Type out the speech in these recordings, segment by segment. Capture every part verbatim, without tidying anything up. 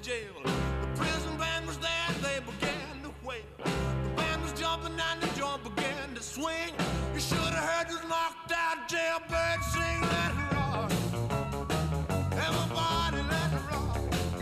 jail. The prison band was there and they began to wail. The band was jumping and the joint began to swing. You should have heard this knocked out jailbird sing. Let it rock, everybody let it rock.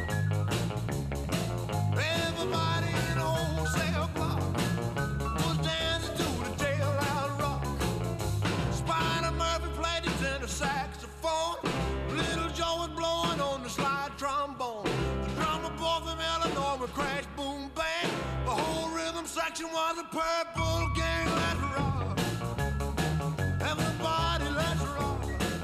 Everybody in the whole cell block was dancing to the jailhouse rock. Spider Murphy played his tenor saxophone. Little Joe was blowing on the slide trombone. The drummer boy from Illinois would crash, boom, bang. The whole rhythm section was a purple gang. Let's rock, everybody, let's rock.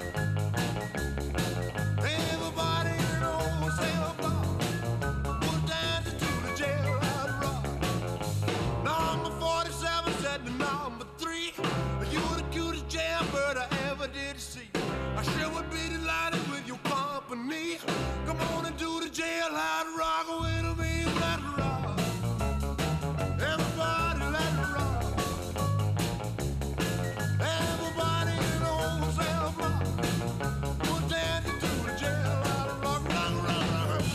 Everybody in the whole cell block was dancing to the jailhouse rock. Number forty-seven said to number three, "You're the cutest jailbird I ever did see. I sure would be delighted with your company. Come on and do the jailhouse rock with me. Let's rock, everybody, let's rock. Everybody in the whole cell block was dancing to the jailhouse rock, rock, rock, rock."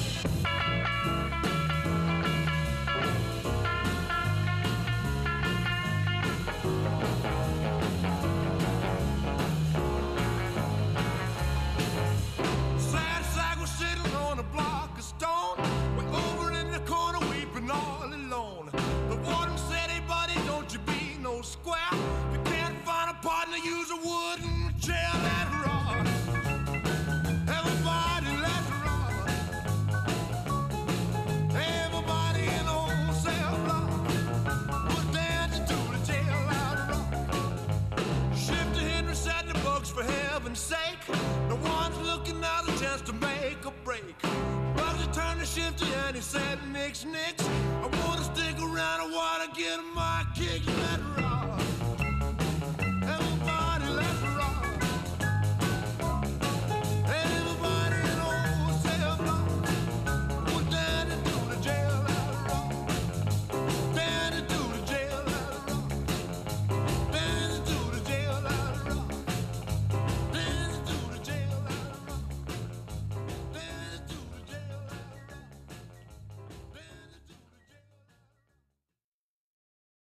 Sad sack was sitting on a block of stone. We're over in the corner weeping all alone. The warden said, "Hey buddy, don't you be no square. If you can't find a partner, use a wooden chair." Let's rock, everybody, let's rock. Everybody in the whole cell block was dancing to the jailhouse rock. Shifty Henry said, "The books, for heaven's sake. No one's looking out a chance to make a break." Bugsy turned to Shifty and he said, "Nix, nix. I wanna stick around, I wanna get my kicks." Let's rock, everybody, let's rock. Everybody in the whole cell block was dancing to the jailhouse rock. Dancing to the jailhouse rock. Dancing to the jailhouse rock. Dancing to the jailhouse rock. Dancing to the jailhouse rock. Dancing to the jailhouse rock.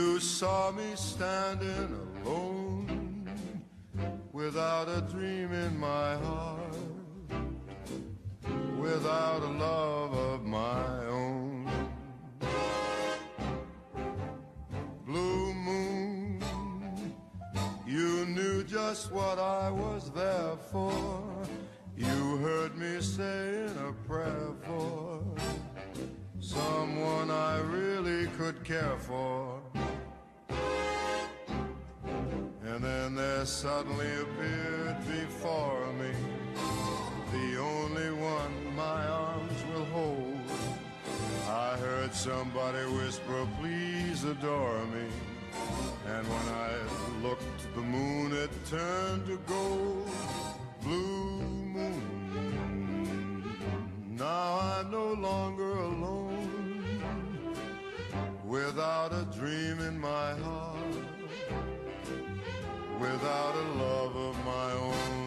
You saw me standing alone, without a dream in my heart, without a love of my own. Blue moon, you knew just what I was there for. You heard me saying a prayer for someone I really could care for. And then there suddenly appeared before me the only one my arms will hold. I heard somebody whisper, please adore me. And when I looked, the moon had turned to gold. Blue moon, now I'm no longer alone, without a dream in my heart, without a love of my own.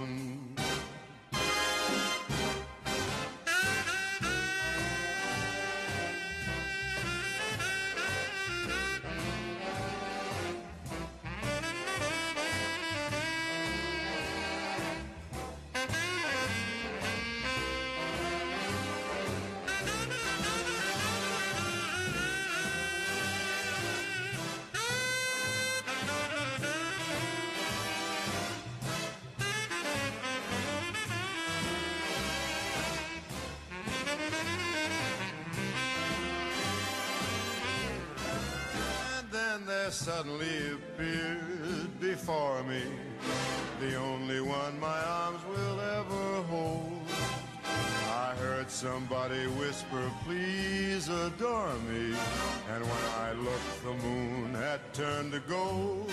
There suddenly appeared before me the only one my arms will ever hold. I heard somebody whisper, please adore me. And when I looked, the moon had turned to gold.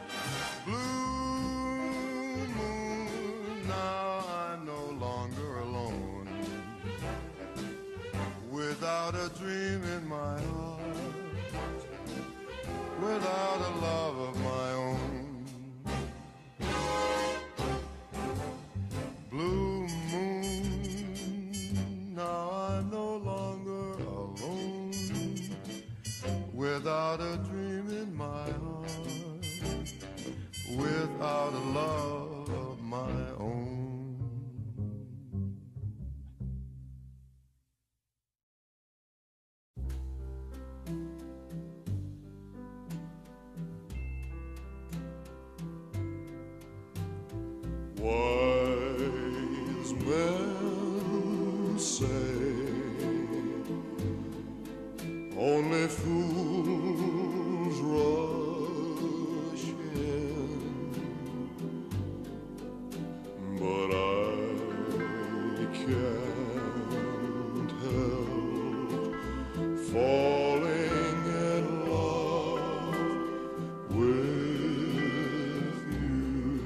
Blue moon, now I'm no longer alone, without a dream in my heart, without a love of my own. Blue moon, now I'm no longer alone, without a dream in my heart, without a love of my own. Wise men say only fools rush in, but I can't help falling in love with you.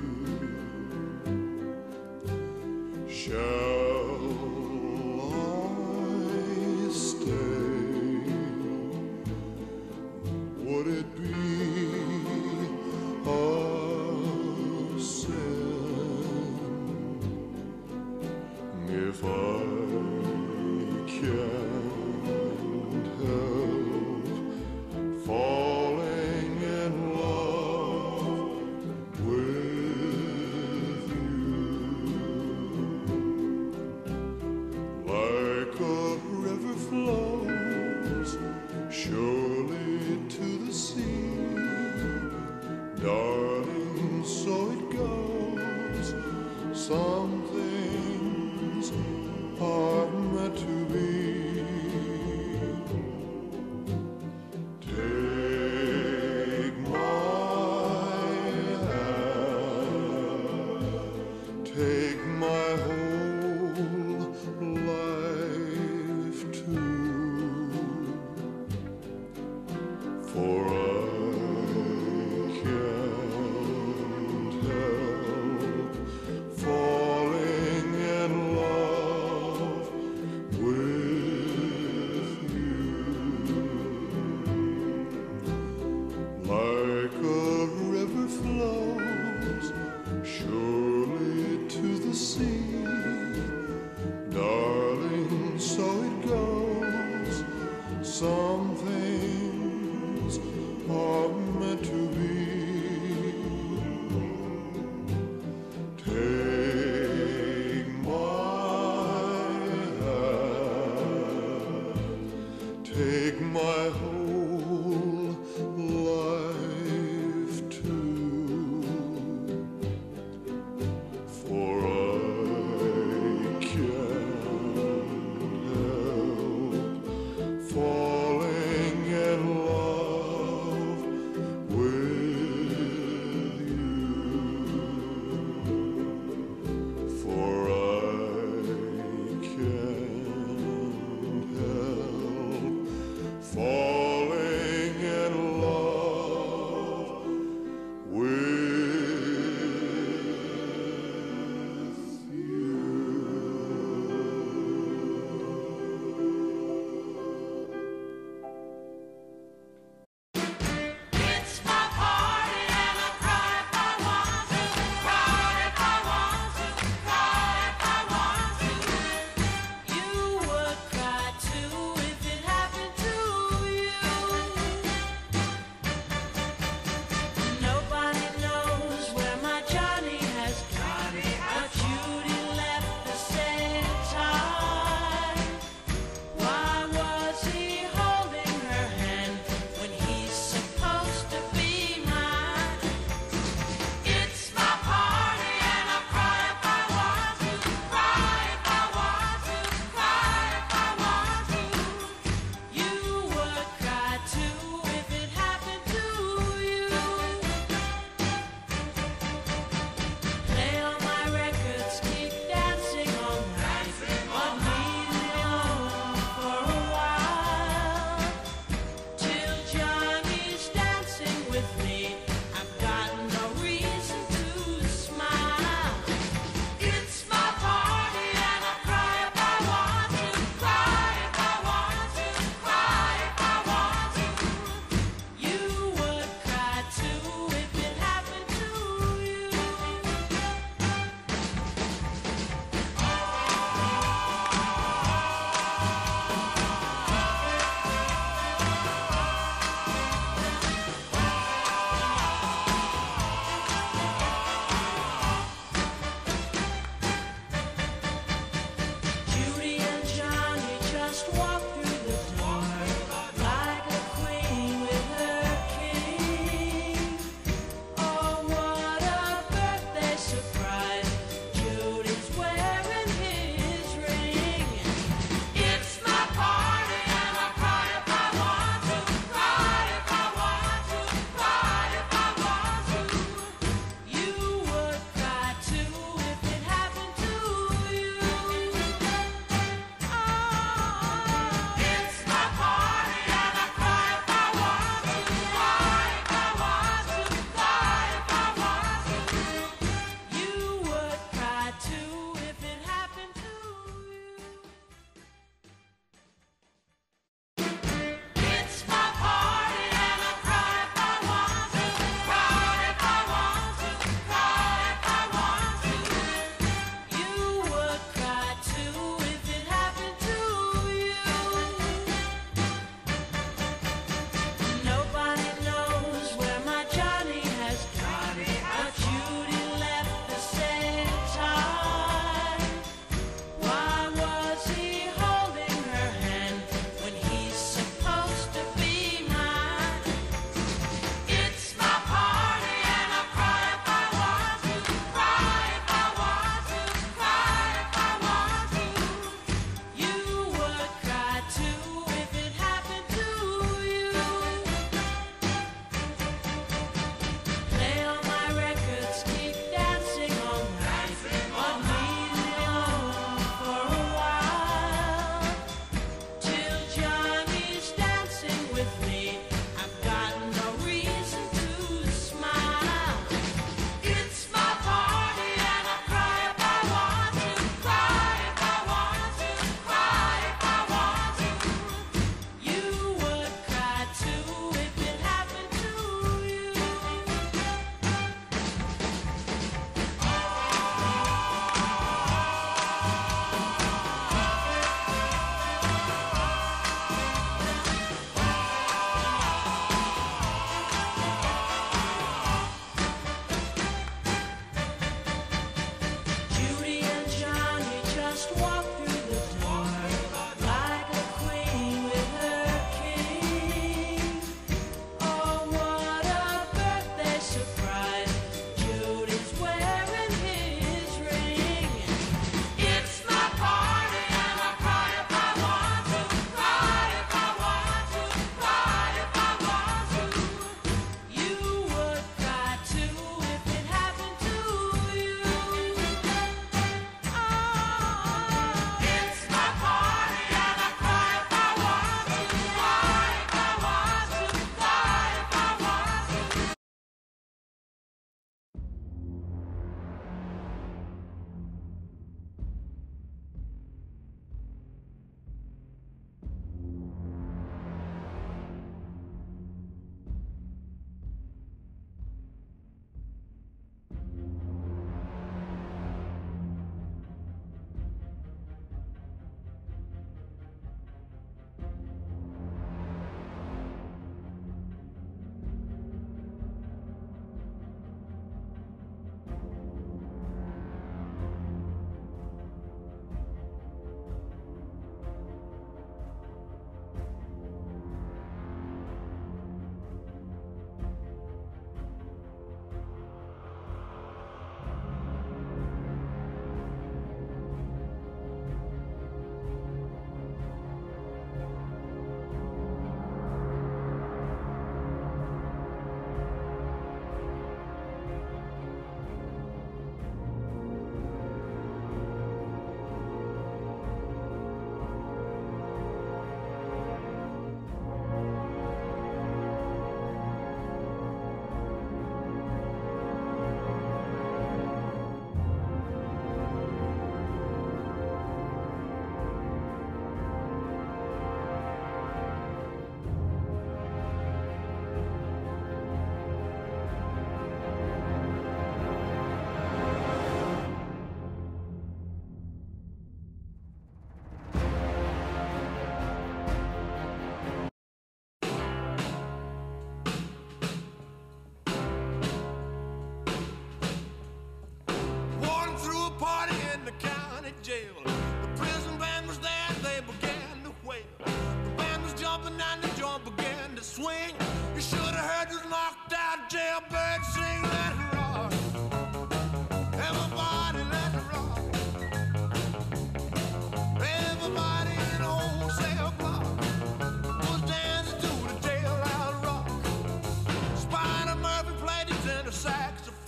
Shall I stay? Would it be a sin if I can't help falling in love with you? Like a river flows surely to the sea, darling, so it goes. Some things are meant to be. Take my hand, take my whole life too, for I can't help falling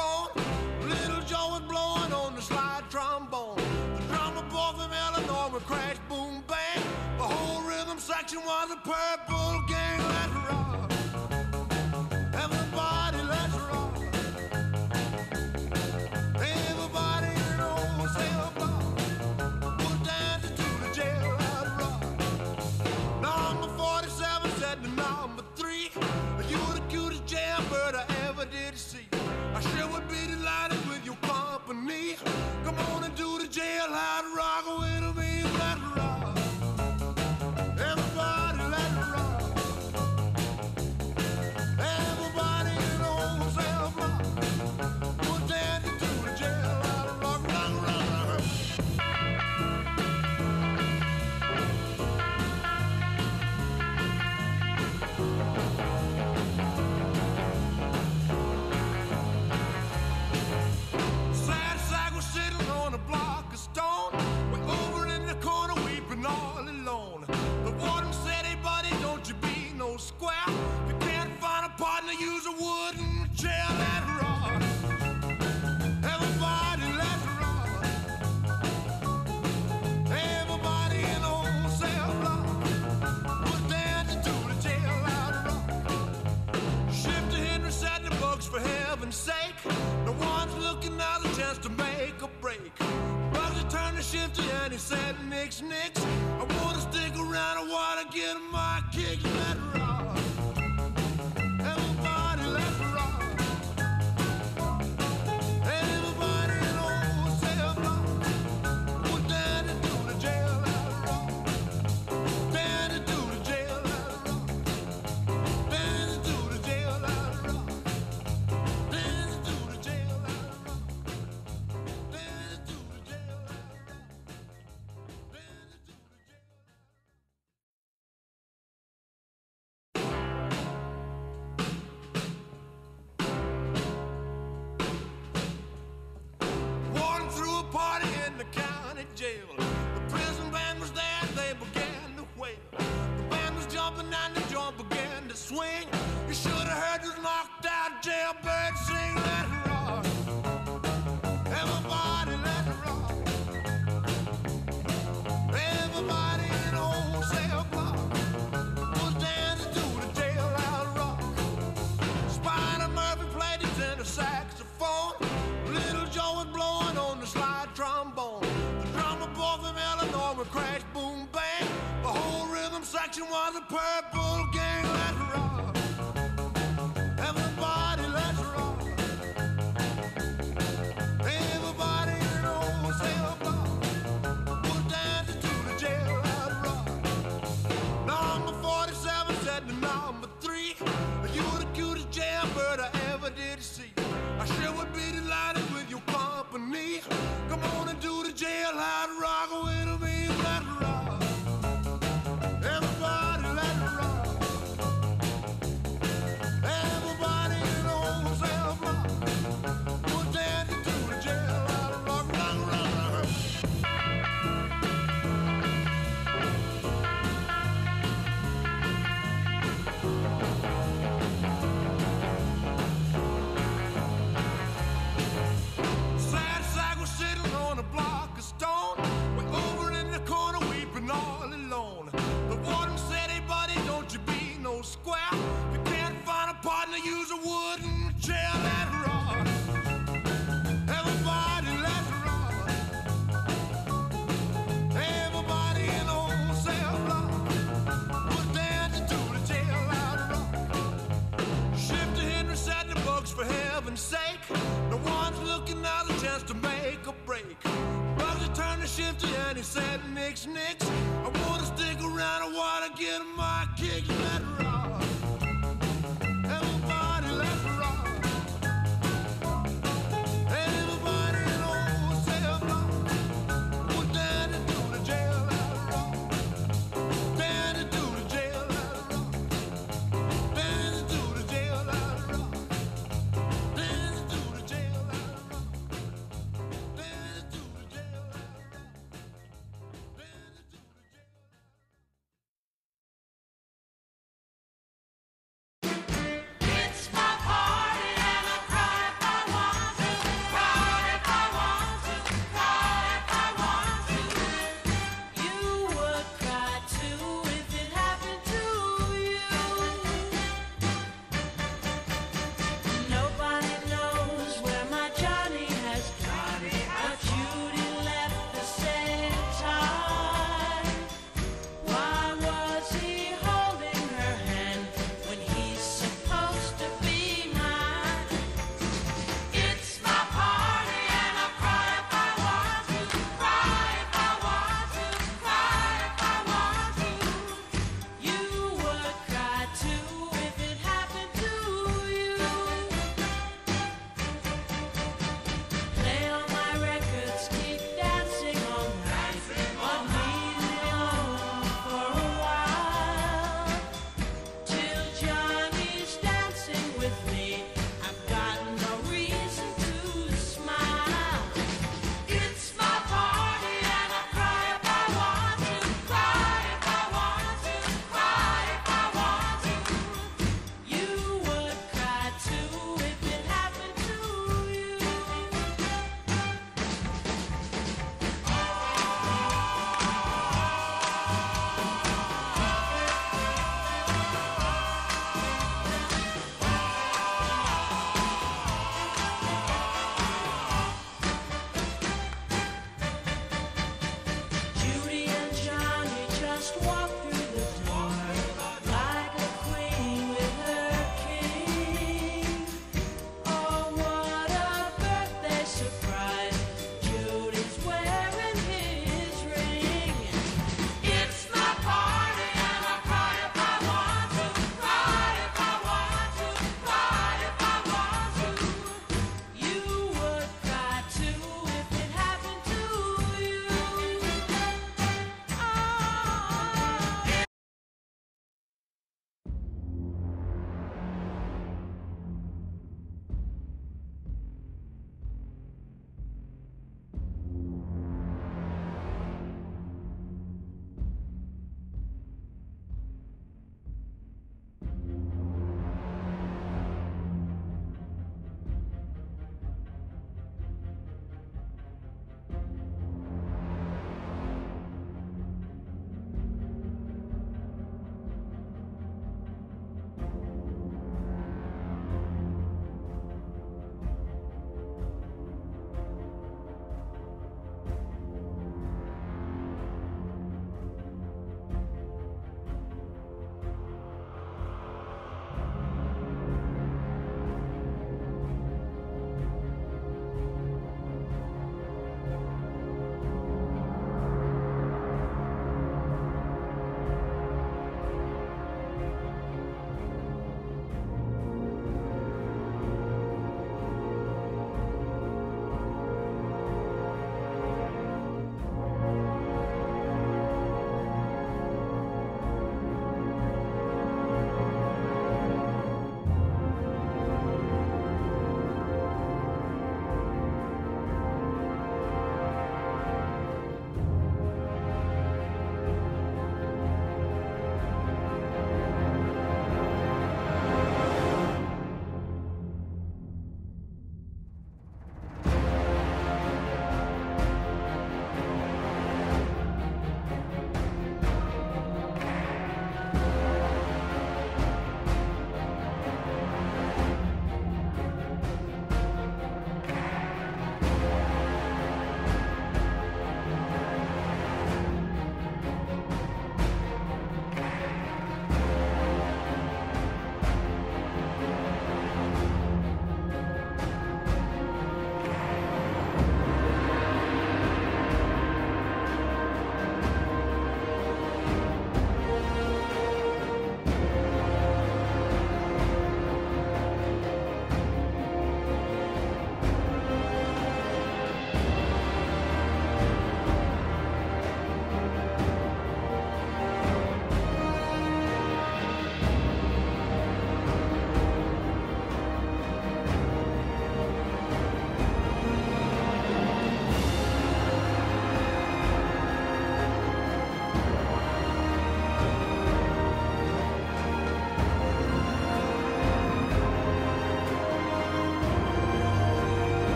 saxophone. Little Joe was blowing on the slide trombone. The drummer boy from Illinois would crash, boom, bang. The whole rhythm section was a purple gang. Let's rock. Everybody, let's rock. Everybody in the old cell block was dancing to the jailhouse rock. Number forty-seven said to number three, you were the cutest jailbird I ever did see. I sure would be delighted with your company. Come on and do the jailhouse rock with me. Let's rock. Everybody, let's rock. Everybody in the old cell block was dancing to the jailhouse rock. Rock, rock, rock. Sad sack was sitting on a block of stone. We're over in the corner weeping all alone. The warden said, hey buddy, don't you be no square. If you can't find a partner, use a wooden chair. Let's rock. Everybody, let's rock. Everybody in the old cell block was dancing to the jailhouse rock. Shifter Henry said the books for heaven's sake. No one's looking out a chance to make a break. Bugsy turned to Shifter and he said, nix, nix. I wanna stick around, I wanna get my kicks. Let's rock. Everybody, let's rock. Everybody in the old cell block was dancing to the jailhouse rock. Dancing to the jailhouse rock. Dancing to the jailhouse rock. Dancing to the jailhouse rock. Dancing to the jailhouse rock. Dancing to the Warden threw a party in the county jail. The prison band was there and they began to wail. The band was jumping and the joint began to swing. You should have heard this knocked out jailbird sing. Let's rock. Everybody, let's rock. Everybody in the old cell block was dancing to the jailhouse rock. Spider Murphy played his tenor saxophone. Little Joe was blowing on the slide trombone. The drummer boy from Illinois would crash, boom, bang. The whole rhythm section was a purple gang. Let's rock. Everybody, let's rock. Everybody in the old cell block was dancing to the jailhouse rock. Number forty-seven said to number three, you were the cutest jailbird I ever did see. I sure would be delighted with your company. Come on and do the jailhouse rock with me. Let's rock. Everybody, let's rock. Everybody in the old cell block was dancing to the jailhouse rock. Rock, rock, rock. Sad sack was sitting on a block of stone. We're over in the corner weeping all alone. The warden said, hey buddy, don't you be no square. If you can't find a partner, use a wooden chair. Let's rock. Everybody, let's rock. Everybody in the old cell block was dancing to the jailhouse rock. Shifter Henry said the books for heaven's sake. No one's looking out a chance to make a break. Bugsy turned to Shifter and he said, nix, nix. I wanna stick around, I wanna get my kicks. Let's rock. Everybody, let's rock. Everybody in the old cell block was dancing to the jailhouse rock. Dancing to the jailhouse rock. Dancing to the jailhouse rock. Dancing to the jailhouse rock. Dancing to the jailhouse rock. Dancing to the jailhouse rock.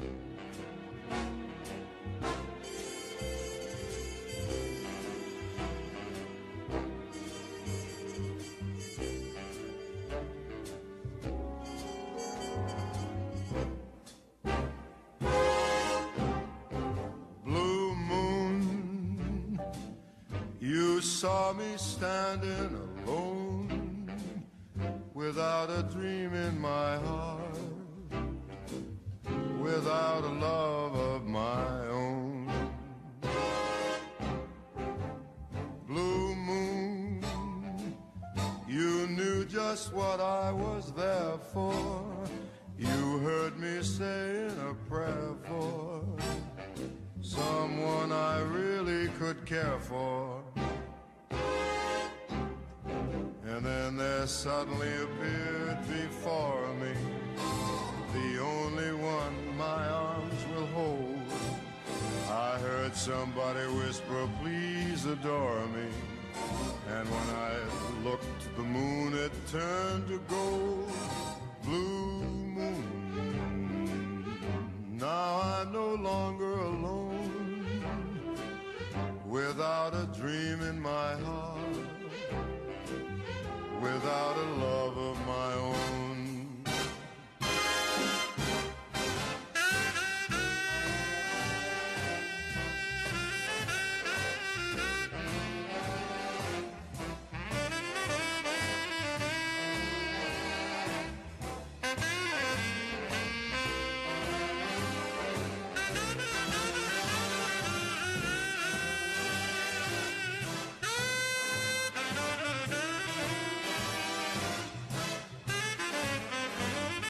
You saw me standing alone, without a dream in my heart, without a love of my own. Blue moon, you knew just what I was there for. You heard me saying a prayer for someone I really could care for. And then there suddenly appeared before me the only one my arms will hold. I heard somebody whisper, please adore me. And when I looked, the moon had turned to gold. Blue moon, now I'm no longer